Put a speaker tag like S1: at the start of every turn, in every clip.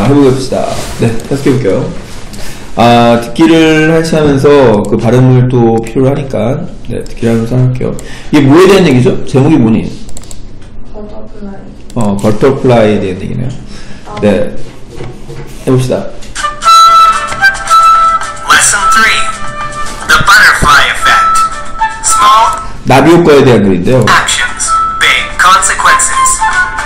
S1: 해보겠습니다. 네, 계속 해볼게요. 듣기를 하시면서 그 발음을 또 필요로 하니까, 네, 듣기를 하면서 할게요. 이게 뭐에 대한 얘기죠? 제목이 뭐니?
S2: 버터플라이.
S1: 버터플라이에 대한 얘기네요. 네, 해봅시다.
S3: Lesson 3. The Butterfly Effect. Small
S1: 나비 효과에 대한 글인데요.
S3: actions, big consequences.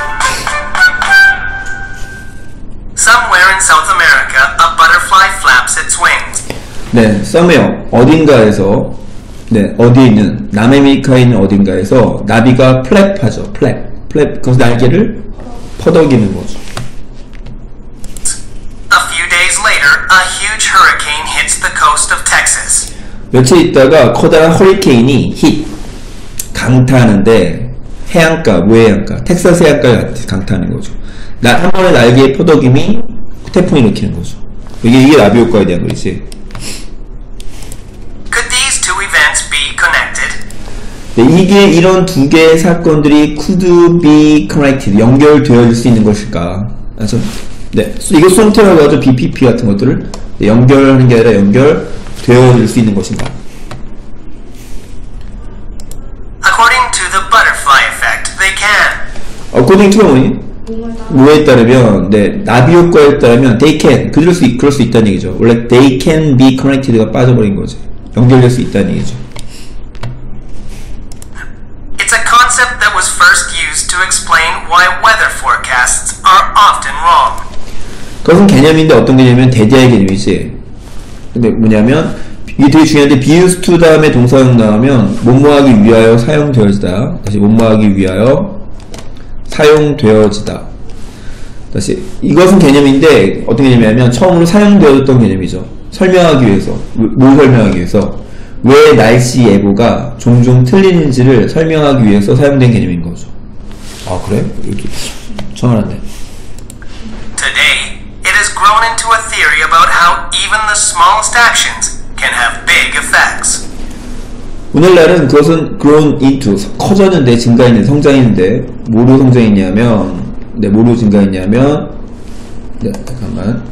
S3: Somewhere in South America, a butterfly flaps its wings.
S1: 네, somewhere, 어딘가에서, 네, 어디에 있는, 남아메리카에 있는 어딘가에서 나비가 플랩하죠. 플랩. 그래서 날개를 퍼덕이는 거죠.
S3: A few days later, a huge hurricane hits the coast of Texas.
S1: 며칠 있다가 커다란 허리케인이 강타하는데, 해안가, 무해안가, 텍사스 해안가에 강타하는 거죠. 한 번에 날개의 퍼덕임이 태풍을 일으키는 거죠. 이게 나비 효과에 대한 거지.
S3: Could these two events be connected?
S1: 네, 이게 이런 두 개의 사건들이 could be connected, 연결되어질 수 있는 것일까? 그래서 네, 이게 수동태라고 하죠. BPP 같은 것들을 네, 연결하는 게 아니라 연결되어질 수 있는 것인가?
S3: According to the butterfly effect, they can.
S1: According to 뭐니? 뭐에 따르면, 네, 나비 효과에 따르면 they can, 그럴 수 있다는 얘기죠. 원래 they can be connected가 빠져버린 거지. 연결될 수 있다는 얘기죠.
S3: It's a concept that was first used to explain why weather forecasts are often wrong.
S1: 그것은 개념인데 어떤 개념이면 대대의 개념이지. 근데 뭐냐면 이게 되게 중요한데 be used to 다음에 동사형 나오면 뭐뭐하기 위하여 사용되어지다. 다시 뭐뭐하기 위하여 사용되어지다. 다시 이것은 개념인데 어떤 개념이냐면 처음으로 사용되어졌던 개념이죠. 설명하기 위해서. 뭘 설명하기 위해서? 왜 날씨 예보가 종종 틀리는지를 설명하기 위해서 사용된 개념인 거죠. 아 그래? 이렇게 처음 알았네.
S3: Today, it has grown into a theory about how even the smallest actions can have big effects.
S1: 오늘날은 그것은 grown into, 커졌는데, 증가했는데, 성장했는데, 뭐로 성장했냐면, 네, 뭐로 증가했냐면, 네, 잠깐만.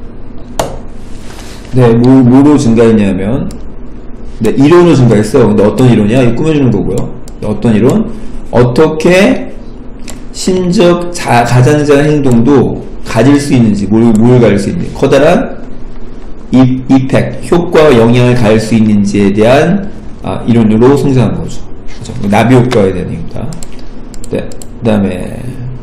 S1: 네, 뭐로 증가했냐면, 네, 이론으로 증가했어. 근데 어떤 이론이야? 이거 꾸며주는 거고요. 어떤 이론? 어떻게 심적 가장자의 행동도 가질 수 있는지, 뭘 가질 수 있는지, 커다란 이펙트, 효과와 영향을 가질 수 있는지에 대한 이론으로 성장한 거죠. 그렇죠? 나비 효과에 대한 얘기입니다. 네, 그 다음에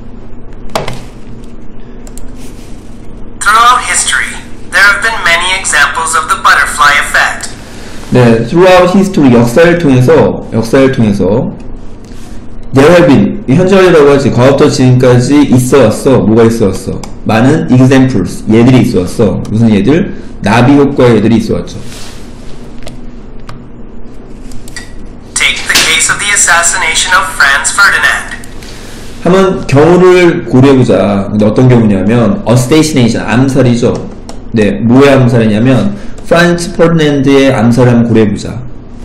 S3: Throughout history, there have been many examples of the butterfly effect.
S1: 네, throughout history, 역사를 통해서 there have been, 현재라고 하지, 과거부터 지금까지 있어왔어. 뭐가 있어왔어? 많은 examples, 예들이 있어왔어. 무슨 예들? 나비 효과의 예들이 있어왔죠.
S3: Take the case of the assassination of Franz Ferdinand.
S1: 한번 경우를 고려해보자. 근데 어떤 경우냐면 assassination, 암살이죠. 네, 뭐의 암살이냐면 프란츠 퍼디난드의 암살을 한번 고려해보자.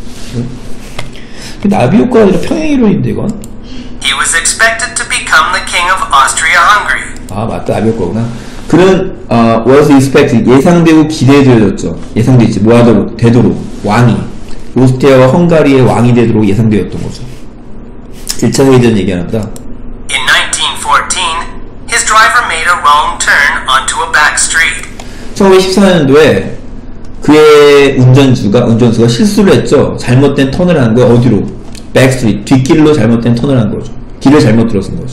S1: 나비 효과가 아니라 평행이론인데 이건?
S3: He was expected to become the king of Austria-Hungary.
S1: 아 맞다, 나비 효과구나. 그는 was expected, 예상되고 기대되어졌죠. 예상되지, 되도록 왕이 오스트리아와 헝가리의 왕이 되도록 예상되었던 거죠. 1차 세계대전 얘기하나 보다.
S3: In 1914, his driver made a wrong turn onto a back street.
S1: 1914년도에 그의 운전수가 실수를 했죠. 잘못된 턴을 한 거야. 어디로? 백스트리트, 뒷길로 잘못된 턴을 한 거죠. 길을 잘못 들어선 거죠.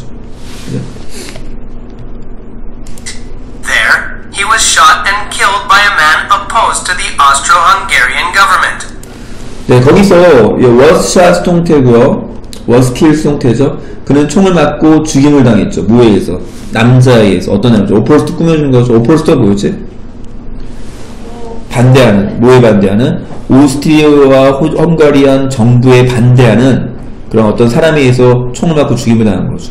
S3: There, he was shot and killed by a man opposed to the Austro-Hungarian government.
S1: 네, 거기서 was shot 수동태고요. was killed 수동태죠. 그는 총을 맞고 죽임을 당했죠. 뭐에 의해서? 남자에 의해서. 어떤 남자? opposed 꾸며주는 거죠. opposed가 뭐였지? 반대하는, 뭐에 반대하는? 오스트리아와 헝가리안 정부에 반대하는 그런 어떤 사람에 의해서 총을 맞고 죽임을 당한 거죠.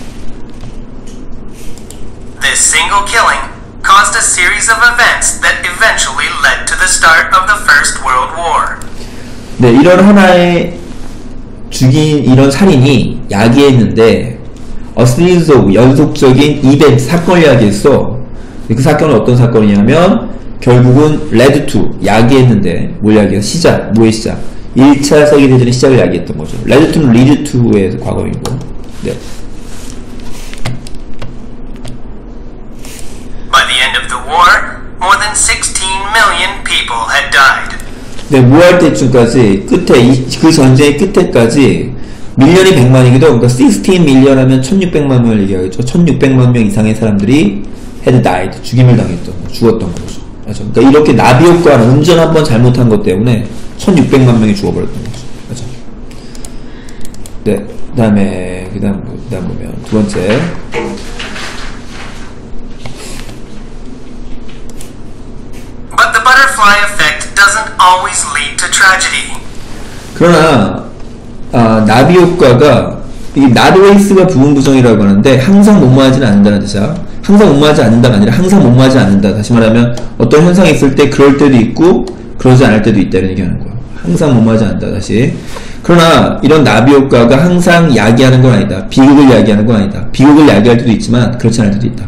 S3: This single killing caused a series of events that eventually led to the start of the First World War.
S1: 네, 이런 하나의 죽인 이런 살인이 야기했는데 a series of 연속적인 이벤트, 사건을 야기했어. 그 사건은 어떤 사건이냐면 결국은 레드2 야기했는데 뭘 야기해서 시작, 뭐의 시작? 1차 세계대전의 시작을 야기했던 거죠. 레드2는 리드2의 과거이고. 네.
S3: By the end of the war, more than 16 million people had died.
S1: 네, 뭐 할 때쯤까지 끝에 그 전쟁의 끝에까지 밀리언이 100만이기도. 그러니까 16 밀리언 하면 1600만 명을 얘기하겠죠. 1600만 명 이상의 사람들이 had died, 죽임을 당했던, 죽었던 거죠. 맞죠? 그러니까 이렇게 나비 효과는 운전 한번 잘못한 것 때문에 1600만 명이 죽어버렸던 거죠. 맞죠? 네, 그다음 보면 두 번째.
S3: But the butterfly effect doesn't always lead to tragedy.
S1: 그러나 나비 효과가 이 나르웨이스가 부분부정이라고 하는데 항상 못마하지는 않는다는 뜻이야. 항상 못마하지 않는다가 아니라 항상 못마하지 않는다. 다시 말하면 어떤 현상이 있을 때 그럴 때도 있고 그러지 않을 때도 있다 이런 얘기하는 거야. 항상 못마하지 않는다. 다시. 그러나 이런 나비 효과가 항상 야기하는 건 아니다. 비극을 야기하는 건 아니다. 비극을 야기할 때도 있지만 그렇지 않을 때도 있다.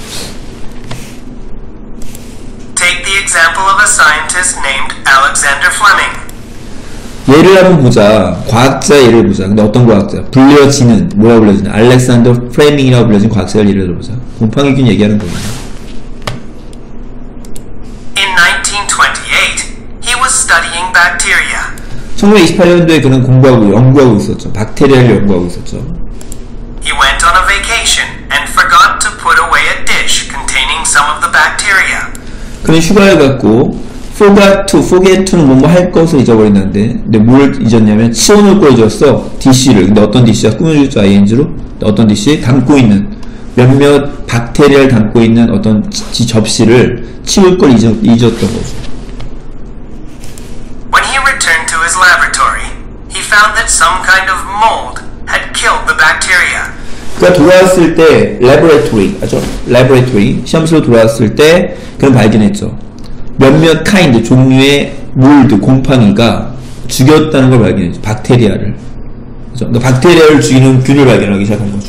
S3: Take the example of a scientist named Alexander Fleming.
S1: 예를 한번 보자. 과학자 예를 보자. 근데 어떤 과학자? 불려지는, 뭐라고 불려지는? 알렉산더 프레밍이라고 불려진 과학자를 예를 들어보자. 곰팡이균 얘기하는 거예요.
S3: In 1928, he was studying bacteria.
S1: 1928년도에 그는 연구하고 있었죠. 박테리아를 연구하고 있었죠.
S3: He went on a vacation and forgot to put away a dish containing some of the bacteria.
S1: 그는 휴가를 갔고 forget to는 뭐뭐 할 것을 잊어버린다는데, 근데 뭘 잊었냐면 치워놓을 걸 잊었어. 디쉬를. 근데 어떤 디쉬야? 꾸며주죠. ing로. 어떤 디쉬? 담고 있는 몇몇 박테리아를 담고 있는 어떤 접시를 치울 걸 잊었던 거죠.
S3: When he returned to his laboratory, he found that some kind of mold had killed the bacteria.
S1: 그가 돌아왔을 때 laboratory 시험실로 돌아왔을 때 그는 발견했죠. 몇몇 종류의 몰드, 곰팡이가 죽였다는 걸 발견했죠. 박테리아를. 그렇죠? 그러니까 박테리아를 죽이는 균을 발견하기 시작한 거죠.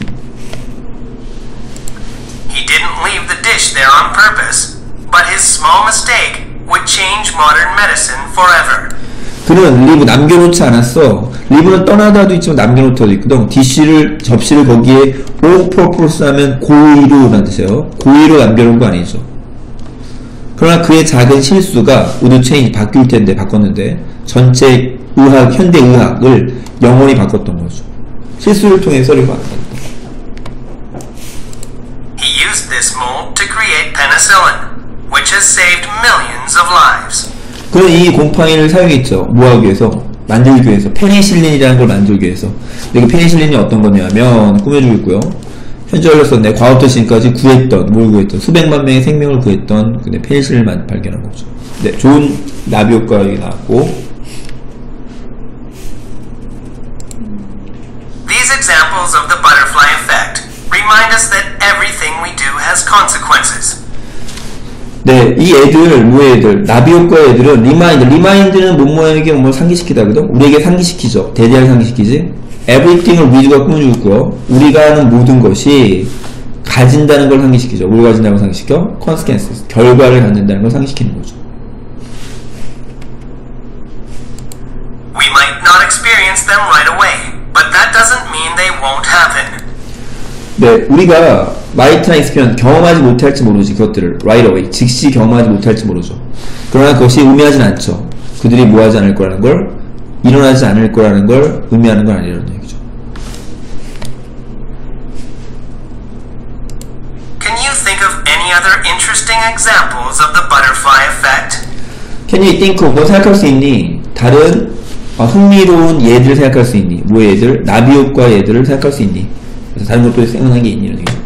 S3: He didn't leave the dish there on purpose, but his small mistake would change modern medicine forever.
S1: 그는 리브 남겨놓지 않았어. 리브는 떠나다도 있지만 남겨놓다도 있거든. 접시를 거기에 on purpose 하면 고의로라는 뜻이에요. 고의로 남겨놓은 거 아니죠. 그러나 그의 작은 실수가 우드 체인이 바꿨는데 전체 현대 의학을 영원히 바꿨던 거죠. 실수를 통해서 리브가
S3: He used this mold to create penicillin, which has saved millions of lives.
S1: 그는 이 곰팡이를 사용했죠. 뭐 하기 위해서? 만들기 위해서. 페니실린이라는 걸 만들기 위해서. 근데 그 페니실린이 어떤 거냐면 꾸며주고 있고요. 현재로서는 과거부터 지금까지 구했던 수백만 명의 생명을 구했던 근데 페니실린을 발견한 거죠. 네, 좋은 나비 효과가 나왔고.
S3: These examples of the butterfly effect remind us that everything we do has consequences.
S1: 네, 이 애들, 나비 효과의 애들은 리마인드는 몸모양에게 뭘 상기시키다거든? 우리에게 상기시키죠. 대대하게 상기시키지? everything을 위주가 꾸며주고 있고요. 우리가 하는 모든 것이 가진다는 걸 상기시키죠. 뭘 가진다는 걸 상기시켜? consequences. 결과를 갖는다는 걸 상기시키는 거죠.
S3: We might not experience them right away, but that doesn't mean they won't happen.
S1: 네, 우리가 might나 experience, 경험하지 못할지 모르지. 그것들을 right away, 즉시 경험하지 못할지 모르죠. 그러나 그것이 의미하진 않죠. 그들이 뭐하지 않을 거라는 걸, 일어나지 않을 거라는 걸 의미하는 건 아니라는 얘기죠.
S3: Can you think of any other interesting examples of the butterfly effect?
S1: Can you think of, 뭐 생각할 수 있니? 다른 흥미로운 예들을 생각할 수 있니? 뭐 예들? 나비 효과 예들을 생각할 수 있니? 그래서 다른 것도 생각난 게 있니? 이런 얘기죠.